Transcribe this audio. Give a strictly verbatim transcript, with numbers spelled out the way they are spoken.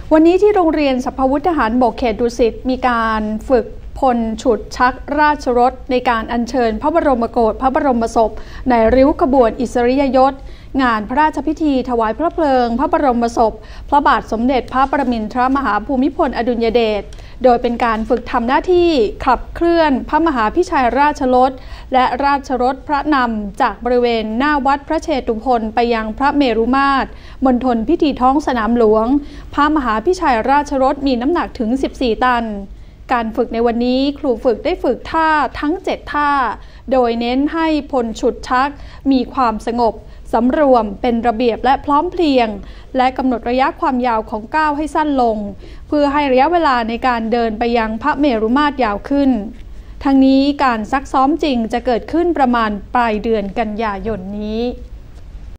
วันนี้ที่โรงเรียนสรรพวุฒิทหารบกเขตดุสิตมีการฝึกพลฉุดชักราชรถในการอัญเชิญพระบรมโกศพระบรมศพในริ้วขบวนอิสริยยศงานพระราชพิธีถวายพระเพลิงพระบรมศพพระบาทสมเด็จพระปรมินทรมหาภูมิพลอดุลยเดชโดยเป็นการฝึกทำหน้าที่ขับเคลื่อนพระมหาพิชัยราชรถและราชรถพระนำจากบริเวณหน้าวัดพระเชตุพนไปยังพระเมรุมาตรมณฑลพิธีท้องสนามหลวงพระมหาพิชัยราชรถมีน้ำหนักถึงสิบสี่ตันการฝึกในวันนี้ครูฝึกได้ฝึกท่าทั้งเจ็ดท่าโดยเน้นให้พลฉุดชักมีความสงบสำรวมเป็นระเบียบและพร้อมเพรียงและกำหนดระยะความยาวของก้าวให้สั้นลงเพื่อให้ระยะเวลาในการเดินไปยังพระเมรุมาตรยาวขึ้นทั้งนี้การซักซ้อมจริงจะเกิดขึ้นประมาณปลายเดือนกันยายนนี้